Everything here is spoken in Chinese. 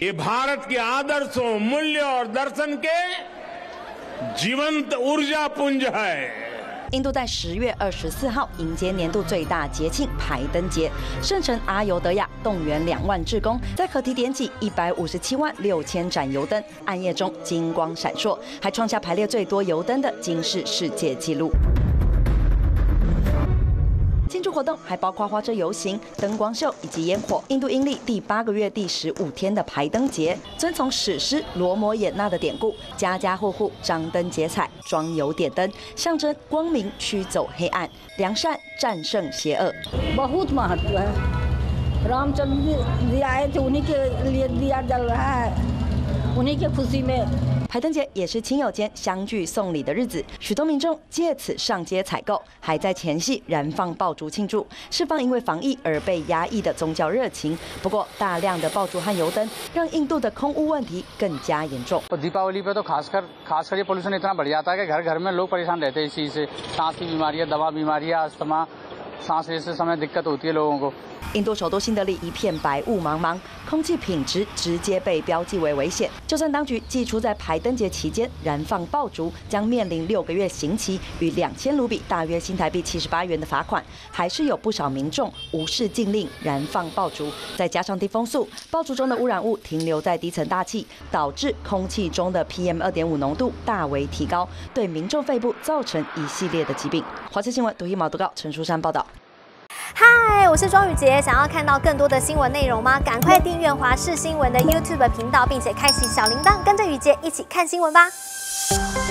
ये भारत के आदर्शों, मूल्यों और दर्शन के जीवंत ऊर्जा पुंज है。 印度在10月24号迎接年度最大节庆排灯节，圣城阿尤德亚动员2万志工，在河堤点起157万6千盏油灯，暗夜中金光闪烁，还创下排列最多油灯的金氏世界纪录。 庆祝活动还包括花车游行、灯光秀以及烟火。印度阴历第8个月第15天的排灯节，遵从史诗《罗摩衍那》的典故，家家户户张灯结彩，装油点灯，象征光明驱走黑暗，良善战胜邪恶。 बहुत महत्व है। रामचंद्र जी आए थे, उन्हीं के लिए दिया जल रहा है, उन्हीं की खुशी में। 排灯节也是亲友间相聚送礼的日子，许多民众借此上街采购，还在前夕燃放爆竹庆祝，释放因为防疫而被压抑的宗教热情。不过，大量的爆竹和油灯让印度的空污问题更加严重。 दीपावली पे तो खासकर ये पोल्यूशन इतना बढ़ जाता है कि घर घर में लोग परेशान रहते हैं इस चीज से। सांस की बीमारियां, दमा बीमारियां, अस्थमा, सांस लेते समय दिक्कत होती है लोगों को। 印度首都新德里一片白雾茫茫，空气品质直接被标记为危险。就算当局祭出在排灯节期间燃放爆竹，将面临6个月刑期与2000卢比（大约新台币78元）的罚款，还是有不少民众无视禁令燃放爆竹。再加上低风速，爆竹中的污染物停留在低层大气，导致空气中的 PM2.5浓度大为提高，对民众肺部造成一系列的疾病。华视新闻独一毛读稿，陈淑珊报道。 嗨，我是庄宇杰。想要看到更多的新闻内容吗？赶快订阅华视新闻的 YouTube 频道，并且开启小铃铛，跟着宇杰一起看新闻吧。